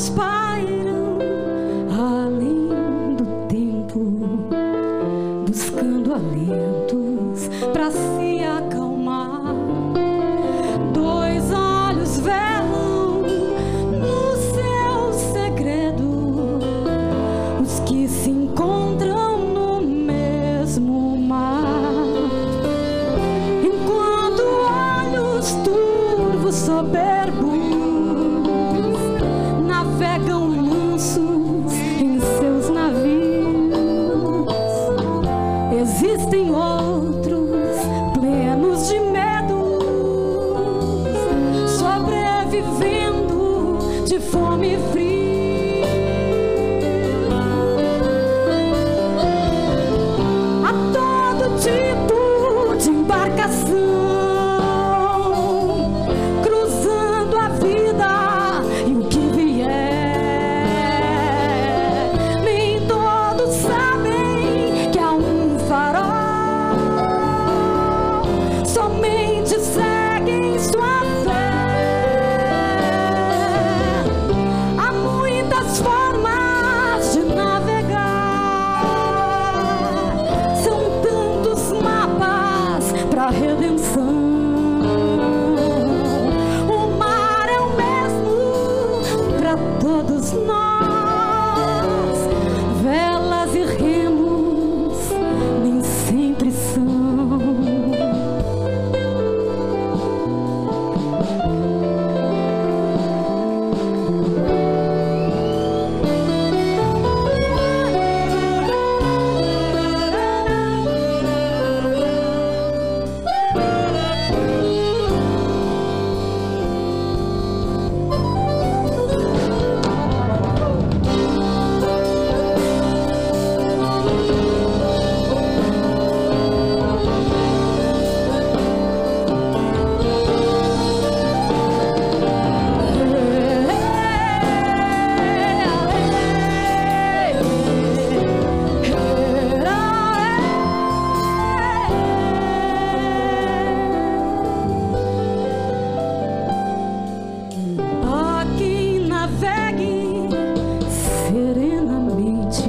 olhos pairam além do tempo, buscando alientos pra se acalmar. Dois olhos velam no seu segredo os que se encontram no mesmo mar. Enquanto olhos turvos soberbos navegam mansos em seus navios, existem outros plenos de medo, sobrevivendo de fome e frio. Há todo tipo de embarcação cruzando a vida e o que vier. Nem todos sabem que há um farol, somente seguem sua fé. Há muitas formas de navegar, são tantos mapas para redenção. O mar é o mesmo para todos nós, velas e remos nem sempre são. Há quem navegue serenamente,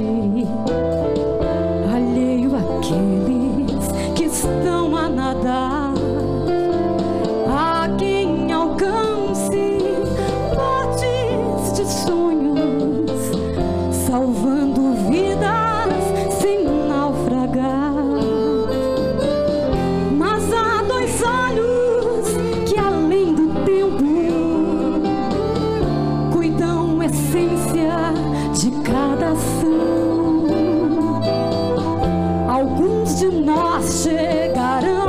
alheio àqueles que estão a nadar. Há quem alcance portes de sonhos, salvando vidas sem naufragar. Mas há dois olhos que além do tempo cuidam a essência de cada ação. Alguns de nós chegarão